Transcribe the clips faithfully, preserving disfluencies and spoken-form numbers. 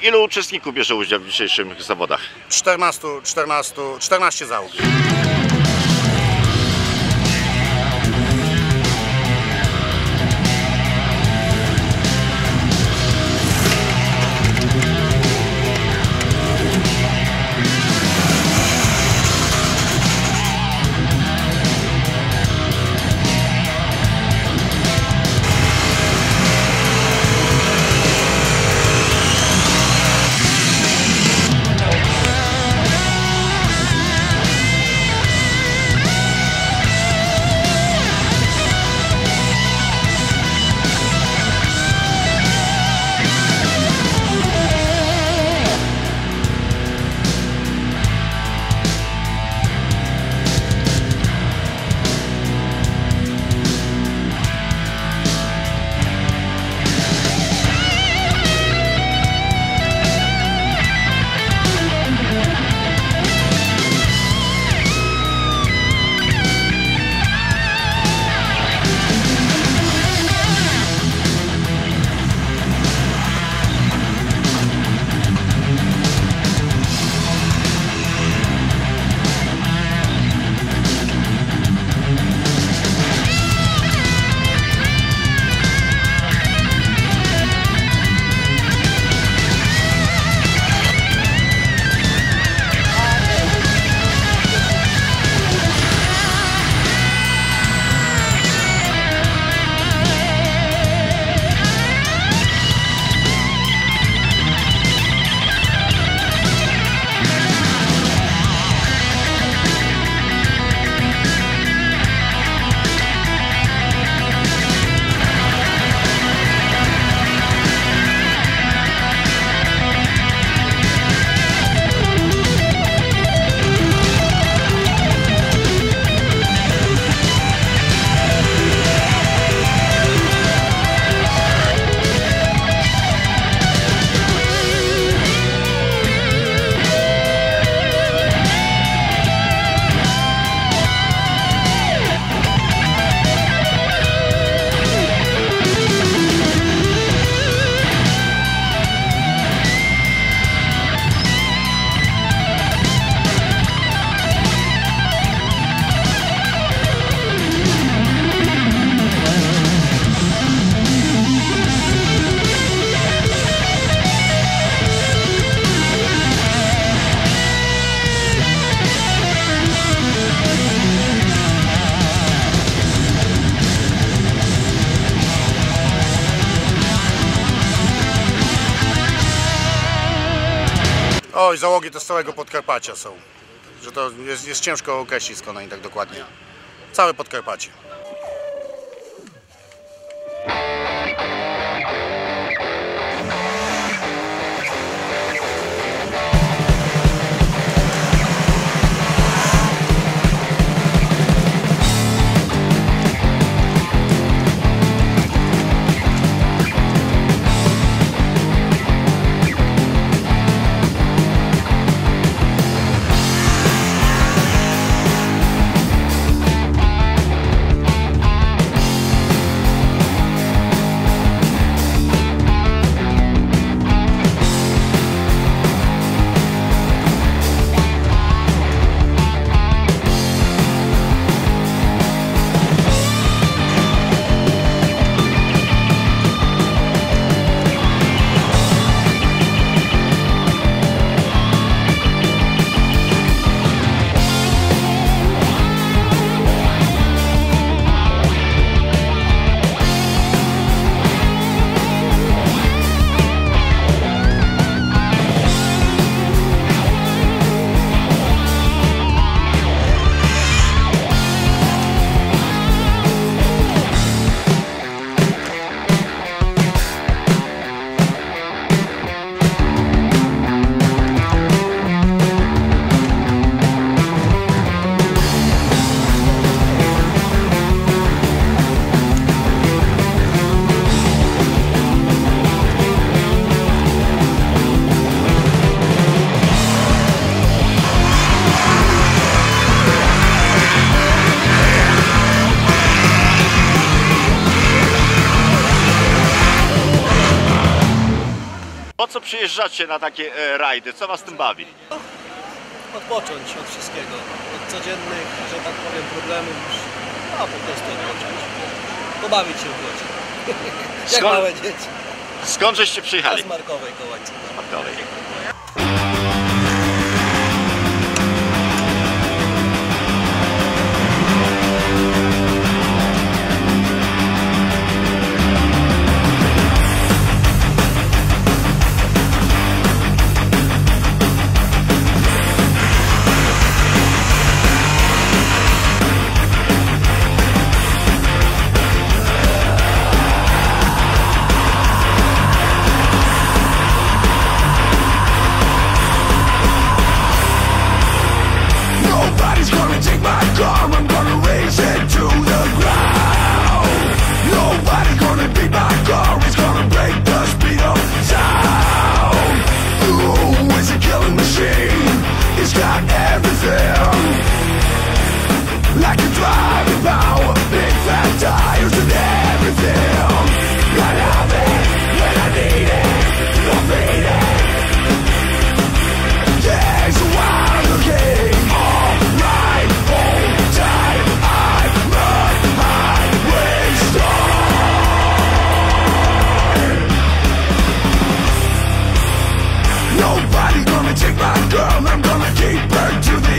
Ilu uczestników bierze udział w dzisiejszych zawodach? czternaście, czternaście, czternaście załóg. Oj, załogi to z całego Podkarpacia są. Że to jest, jest ciężko określić, skąd oni tak dokładnie. Całe Podkarpacie. co przyjeżdżacie na takie e, rajdy? Co was tym bawi? Odpocząć od wszystkiego, od codziennych, że tak powiem, problemów, a po prostu odpocząć. Pobawić się w wodzie. Jak Skąd- małe dzieci. Skąd żeście przyjechali? Z Markowej koło łańcucha. Markowej. Nobody's gonna take my car, I'm gonna race it to the ground. Nobody gonna beat my car, it's gonna break the speed of sound. Ooh, it's a killing machine, it's got everything. Like a driving power, big fat tires and everything. Gotta have it when I need it, don't beat it. Yeah, it's a wild game. Alright, hold tight, I'm a highway star. Nobody gonna take my girl, I'm gonna keep her to the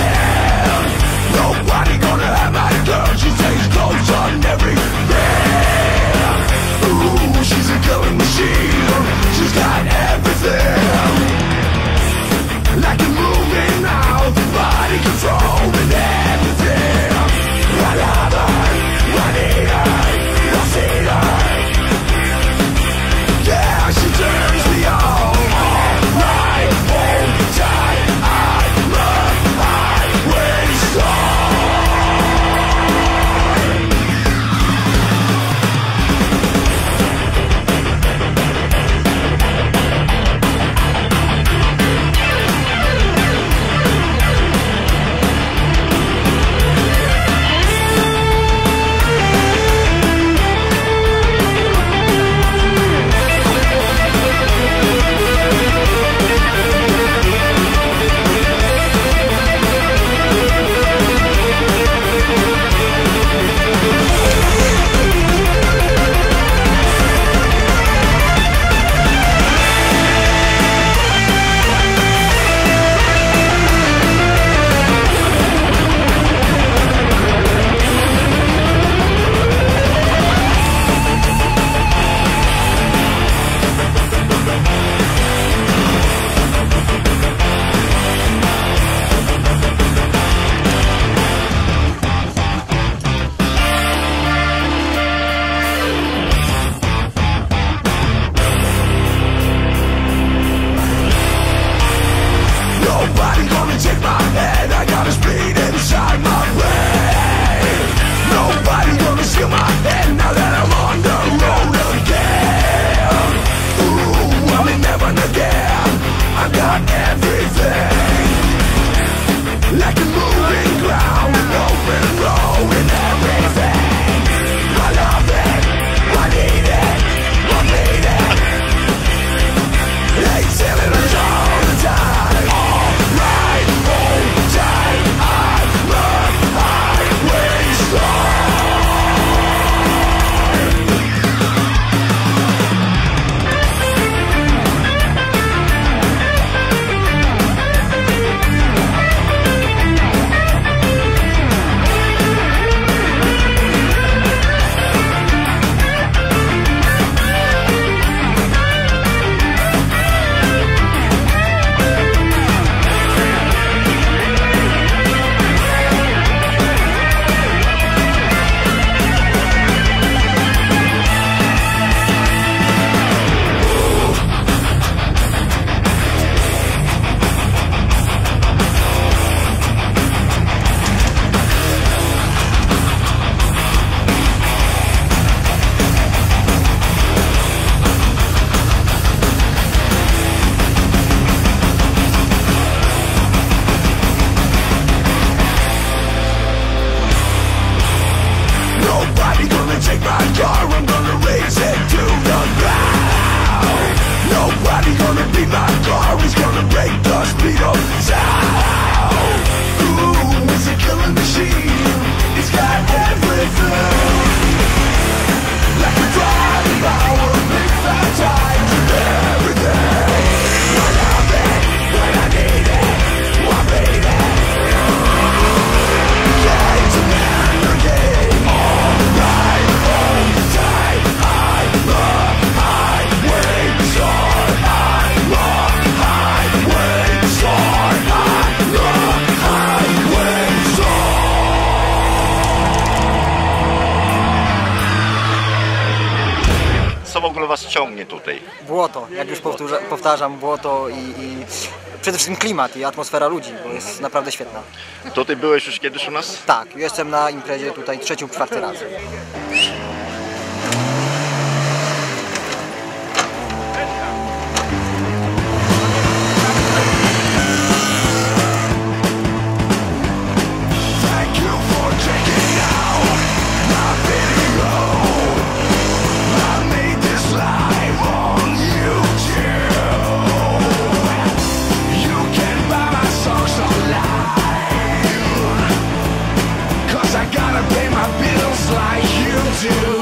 end. Nobody gonna have my girl, she stays close on every bed. was ciągnie tutaj? Błoto, jak już powtórza, powtarzam, błoto i, i przede wszystkim klimat i atmosfera ludzi, bo jest naprawdę świetna. To ty byłeś już kiedyś u nas? Tak, jestem na imprezie tutaj trzeci lub czwarty raz. Thank you for checking out my video. I made this live on YouTube. You can buy my songs online, 'cause I gotta pay my bills like you do.